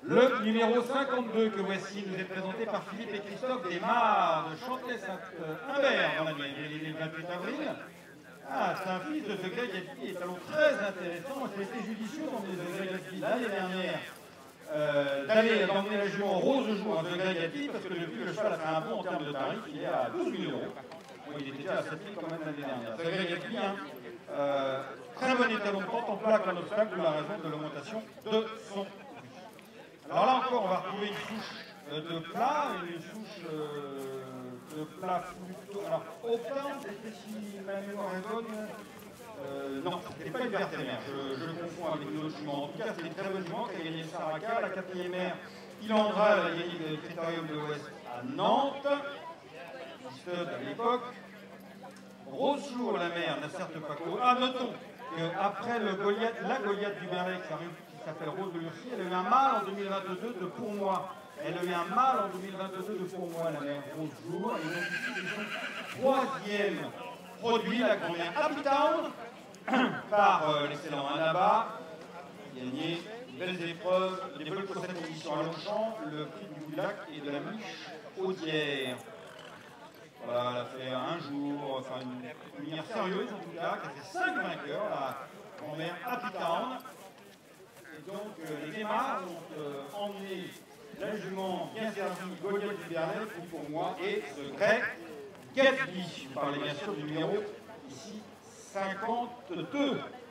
Le numéro 52 que voici nous est présenté par Philippe et Christophe Desmar de Chantelet-Saint-Humbert dans la Nièvre. Il est né le 28 avril. Ah, c'est un fils de Greg Gatti, et talon très intéressant. Moi, j'ai été judicieux dans les Greg Gatti l'année dernière d'emmener la jument rose jour de Greg Gatti parce que depuis le cheval a fait un bond en termes de tarif, il est à 12 000 euros. Bon, il était déjà à 7 000 quand même l'année dernière. Greg Gatti, hein, très bon étalon de pente en plaque en obstacle, d'où la raison de l'augmentation de son. Alors là encore, on va retrouver une souche de plat, une souche de plat plutôt. Alors, Optin, c'était si ma mémoire est bonne. Non, c'était pas une vertémère, je le confonds avec une autre jument. En tout cas, c'était une très bonne jument qui a gagné le Saraka, la 4e mère. Ilandra, elle a gagné le Critérium de l'Ouest à Nantes. Stud à l'époque. Rose Jour, la mère, Nasser Paco. Ah, notons qu'après la Goliath du Berlay, qui s'appelle Rose de Lurcy, elle a eu un mâle en 2022 de pour moi. Elle a eu un mâle en 2022 de pour moi, la mère Rose Jour. Et donc ici, c'est son 3e produit, la grand-mère Happy Town, par l'excellent Anaba, qui a gagné de belles épreuves, des belles coursettes d'édition à Longchamp, le prix du bout du lac et de la Miche Audière. Voilà, elle a fait un jour, enfin une lumière sérieuse en tout cas, qui a fait 5 vainqueurs, la grand-mère Happy Town. Et donc les Desmar ont emmené la jument bien servie, Goliath du Berlay, pour moi, et ce Greg Gatti. Je parlais bien sûr du numéro ici 52.